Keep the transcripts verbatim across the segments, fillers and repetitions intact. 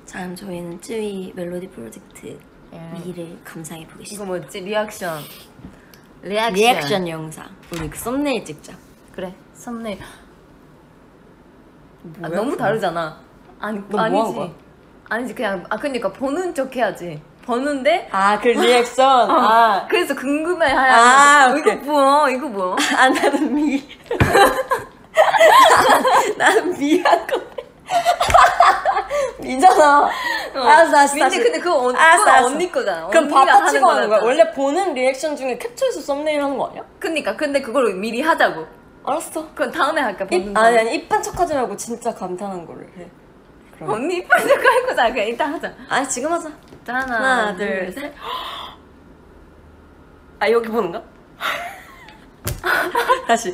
자, 그럼 저희는 쯔위 멜로디 프로젝트 음. 미를 감상해 보겠습니다. 이거 뭐였지? 리액션. 리액션. 리액션 영상. 우리 그 썸네일 찍자. 그래. 썸네일. 뭐야, 아, 너무 그럼? 다르잖아. 아니, 너 아니지. 뭐 한 거야? 아니지. 그냥 아 그러니까 보는 척 해야지. 보는데 아, 그 리액션. 어, 아, 그래서 궁금해하야. 아, 어, 이거 오케이. 뭐야? 이거 뭐야? 아, 나는 미. 나는 미한 거. 미잖아. 어. 알았어, 알았어. 민지 근데 그거, 언, 알았어, 그거 알았어. 언니 거잖아. 그럼 언니가 바꿔 하는 치고 하는 거야? 거잖아. 원래 보는 리액션 중에 캡처해서 썸네일 하는 거 아니야? 그니까 근데 그걸 미리 하자고. 알았어. 그럼 다음에 할까? 입, 보는 거. 아니, 아니, 이쁜 척 하지 말고 진짜 감탄한 거를 해. 그럼. 언니 이쁜 척할 거잖아. 그냥 일단 하자. 아니, 지금 하자. 자, 하나, 하나, 둘, 셋. 아, 여기 보는가? 다시.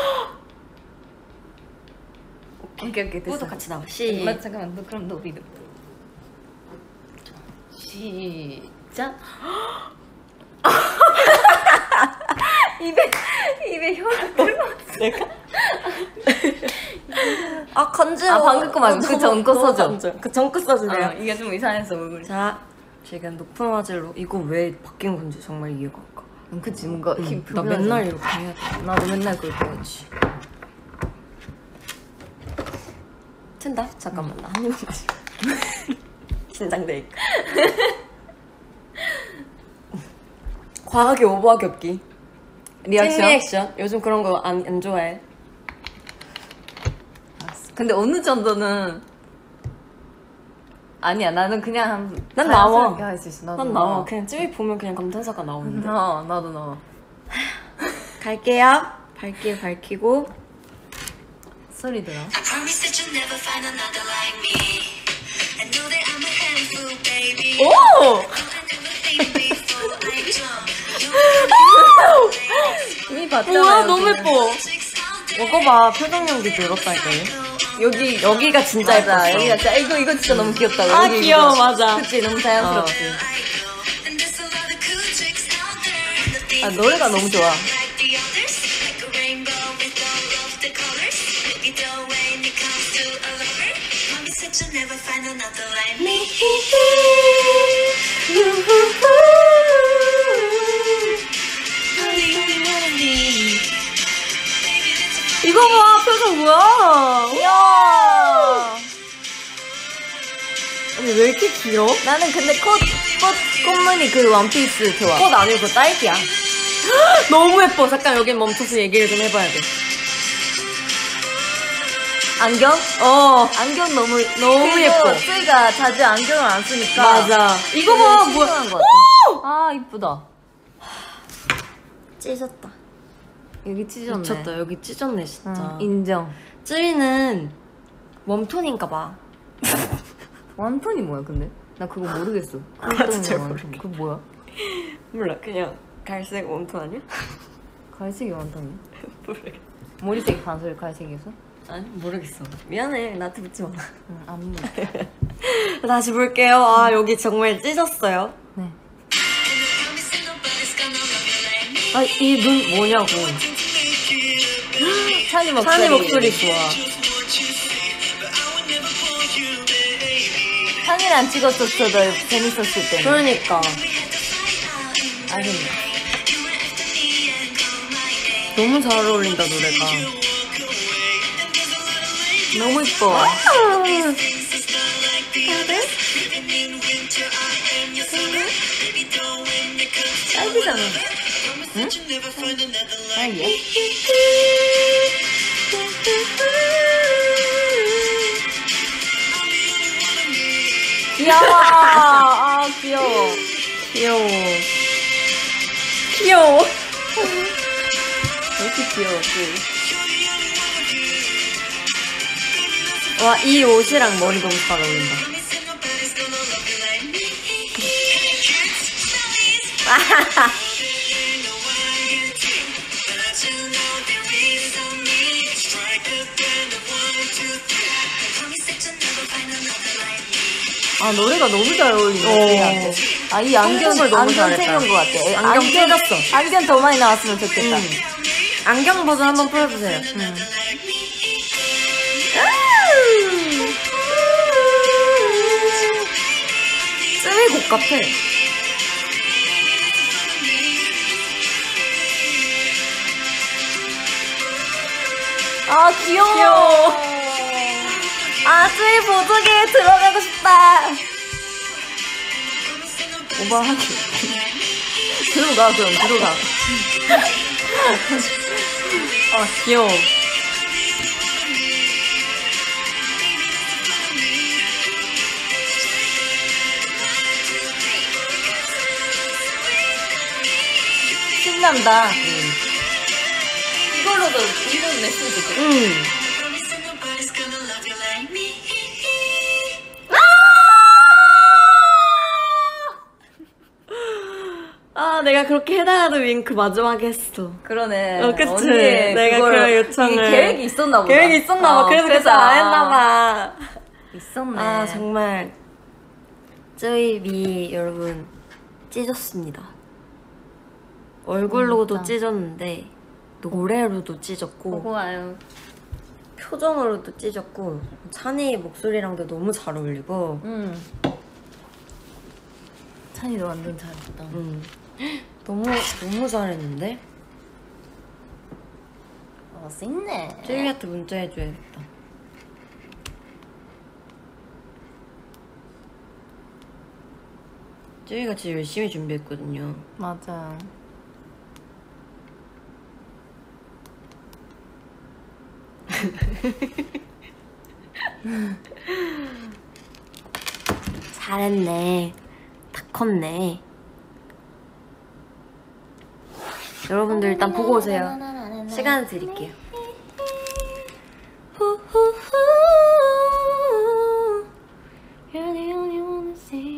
오케이 오케이 됐어. 그것도 같이 나와. 시. 맞 잠깐만. 너 그럼 너 리듬. 시작. 입에 입에 혀를 들어왔어. 내가? 아, 간지러워. 아, 방금 거 말고 그 전 거 써줘. 그 전 거 써주세요. 어, 이게 좀 이상해서 얼굴이. 자, 지금 높은 화질로 이거 왜 바뀐 건지 정말 이해가 안 가. 음, 그치 뭔가 응, 힘 나 맨날 이렇게 해야 돼. 나도 맨날 그렇게 해야지. 튄다? 잠깐만, 나 한 입만 마시고. 긴장되니까. 과하게 오버하게 없기. 리액션? 찐 리액션. 요즘 그런 거 안 안 좋아해. 알았어. 근데 어느 정도는 아니야. 나는 그냥 한 난 나와. 할 수 있어. 나도 난 나와. 그냥 찌위 보면 그냥 감탄사가 나오는데. 어, 나도 나와. 갈게요. 밝게 밝히고. 소리 들어. I promise that you'll never find another like me. I know that I'm a handful, baby. 오! I never think before I jump. 이미 봤잖아. 우와, 너무 여기는. 예뻐. 먹어봐. 표정 연기 들었다니까요. 여기, 여기가 진짜 맞아. 예뻤어. 여기가 진짜 이거 이거 진짜 너무 귀엽다. 아, 여기 귀여워, 이거. 맞아. 그치 너무 자연스럽지. And there's a lot of cool tricks out there. 아 노래가 너무 좋아. Like the others, like a rainbow with all of the colors. Maybe the way when it comes to a lover. Promise that you'll never find another like me. 이거 봐, 표정 뭐야? 이야. 아니, 왜 이렇게 길어? 나는 근데 꽃, 꽃, 꽃무늬 그 원피스 좋아. 꽃 아니고 그거 딸기야. 너무 예뻐. 잠깐 여기 멈춰서 얘기를 좀 해봐야 돼. 안경? 어, 안경 너무 너무 예뻐. 수이가 자주 안경을 안 쓰니까. 맞아. 이거 봐, 뭐야. 신기한 것 같아. 아 이쁘다. 찢었다. 여기 찢었네. 미쳤다. 여기 찢었네, 진짜. 응, 인정. 쯔위는 웜톤인가 봐. 웜톤이 뭐야 근데? 나 그거 모르겠어. 나도 잘 웜톤. 모르겠어. 그거 뭐야? 몰라, 그냥 갈색 웜톤 아니야? 갈색이 웜톤이야? 모르겠어. 머리색이 반sol 갈색이었어? 아니, 모르겠어. 미안해. 나한테 묻지 마. 응, 안 다시 볼게요. 아, 여기 정말 찢었어요. 네. 아, 이 눈 뭐냐고. 찬이 목소리. 찬이 목소리 좋아. 찬이랑 찍었었어도 재밌었을 때. 그러니까. 아쉽네. 너무 잘 어울린다, 노래가. 너무 이뻐. 딸기잖아. 응? 딸기야? 귀여워. 아 귀여워. 귀여워. 귀여워. 왜 이렇게 귀여웠지? 와, 이 옷이랑 머리 너무 잘 어울린다. 아 노래가 너무 잘 어울린다. 어. 쟤한테. 아 이 안경을 선곡을 너무 안경 잘했다. 챙겨온 것 같아. 안경 깨졌어. 안경 더 많이 나왔으면 좋겠다. 음. 안경 버전 한번 풀어주세요. 음. 옷 같아. 아 귀여워. 귀여워. 아 쯔이 보조개에 들어가고 싶다. 오버하기. 들어가 그럼 들어가. 아 귀여워. 신난다. 이걸로도 이런 냈으면 좋겠다. 응. Promise nobody's gonna love you like me. 아 내가 그렇게 해달라도 윙크 마지막에 했어. 그러네. 어, 그치? 언니, 내가 그걸- 그런 요청을. 이 계획이 있었나 보다. 계획이 있었나 봐. 어, 그래서 그래서 안 했나 봐. 있었네. 아 정말 쯔이미 여러분 찢었습니다. 얼굴로도 음, 진짜. 찢었는데 노래로도 찢었고 고마워요. 표정으로도 찢었고 찬이 목소리랑도 너무 잘 어울리고 응. 찬이도 완전 잘했다. 음. 너무 너무 잘했는데 어, 쎄네. 쯔이미한테 문자 해줘야겠다. 쯔이가 진짜 열심히 준비했거든요. 맞아. 잘했네. 다 컸네. 여러분들 일단 보고 오세요. 시간 드릴게요. You're the only one to see.